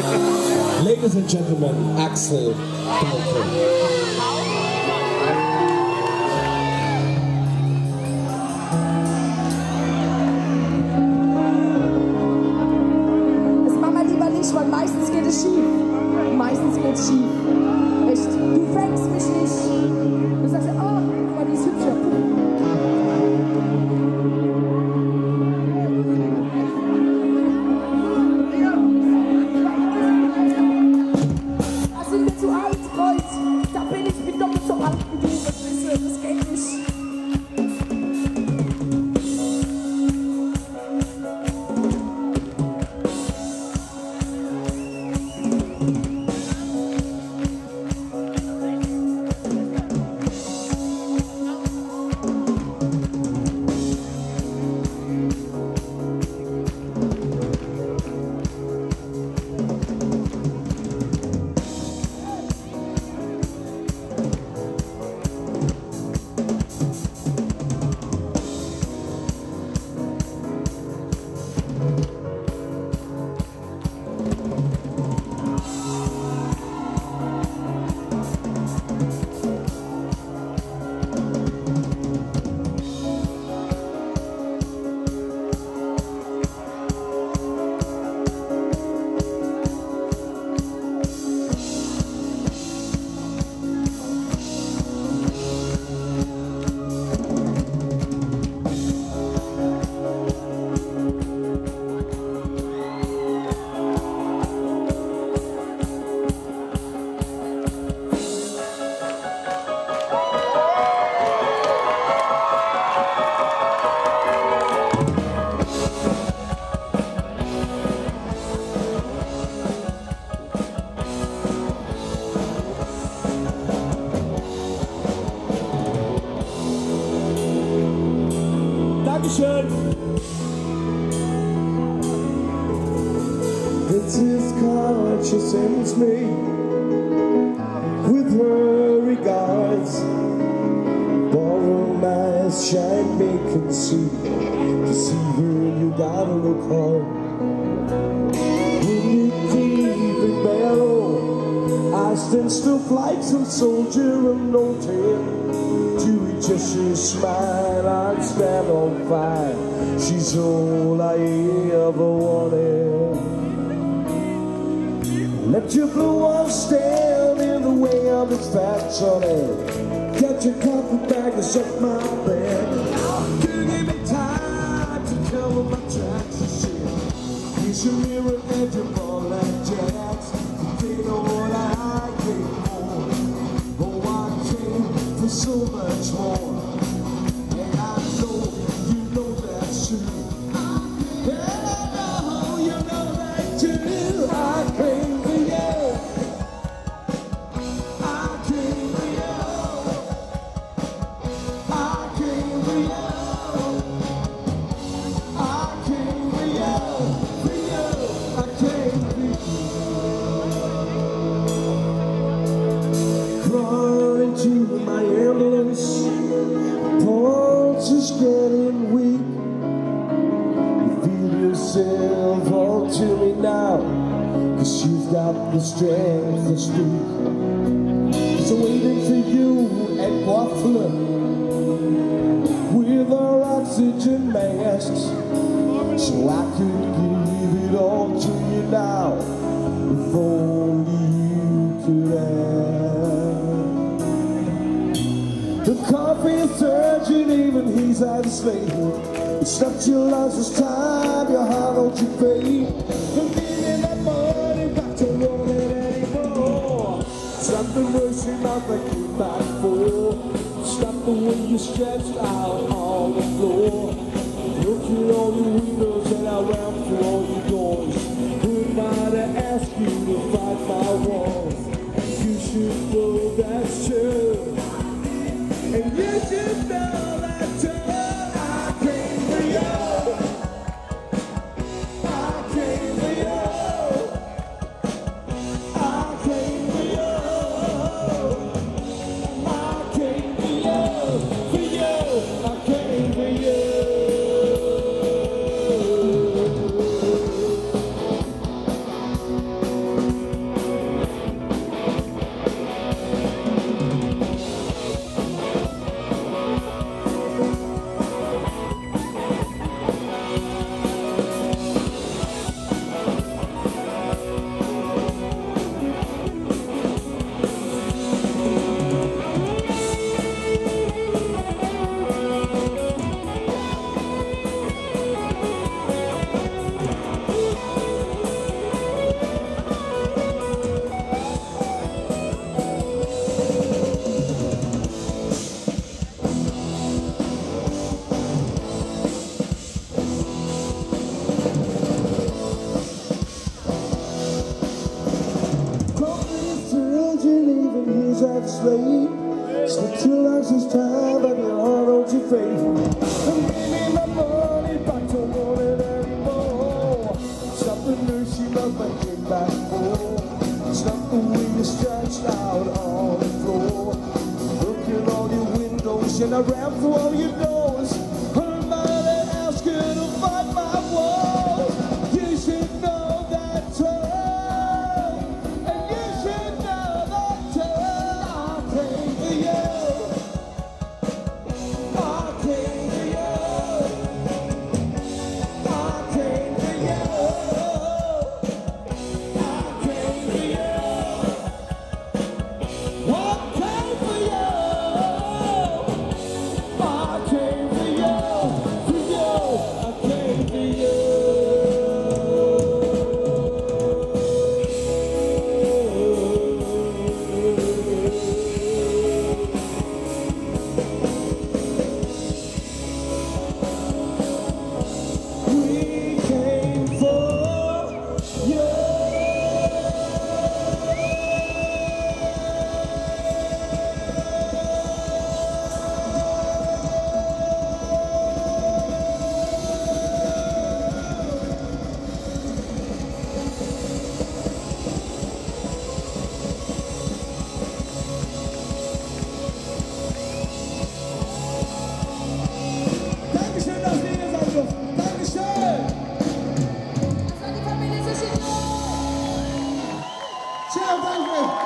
Ladies and gentlemen, Axel Balken. Das machen wir lieber nicht, weil meistens geht es schief. Meistens geht es schief. Echt, du fängst mich nicht. Du sagst, oh, guck mal, die ist hübscher. Da sind wir zu alt, Freund. Da bin ich mit doppelt so alt wie du. Das geht nicht. It's his card she sends me with her regards. Borrow my eyes, shine, make it see. To see her, you gotta look hard. When you deep and mellow, I stand still like some soldier of no tail. To each other smile, I'd stand on fire. She's all I ever wanted. Let your blue one stand in the way of his fat sonny. Get your comfort bag and set my bed. You give me time to cover my tracks and shit. He's your mirror and your ball like jacks. They know what I came for. Oh, I came for so much more. And I know you know that's true. And I know you know that too. I came. Fall to me now, 'cause you've got the strength to speak. So waiting for you at Worfelden with our oxygen masks, so I could give it all to you now, if only you could ask. The coffee is surging, even he's out of sleep. It's not your last this time, your heart don't you fade. Don't give me that money, but don't want it anymore. Something worse than nothing back for. Stop the way you stretched out on the floor. Look at all your windows and I ran through all your doors. Who am I to ask you to fight my wars? You should know that's true, and you should know that's true. he's half asleep. Sleep till lunch this time, but your heart holds your faith. And give me my money back, don't want it anymore. Something new she must make it back for. Something we are stretched out on the floor. Look at all your windows and around through all your doors. Nobody else could fight my walls. You should know that too. And you should know that too. I came for you. I came for you. I came for you. I came for you. I came for you. I came for you. For you. I came for you. We came for you. Dankeschön, dass ihr hier seid. Dankeschön. Das war die Familie Sushiduke. Ciao, danke.